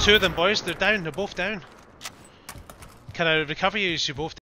two of them, boys. They're down. They're both down. Can I recover you? You both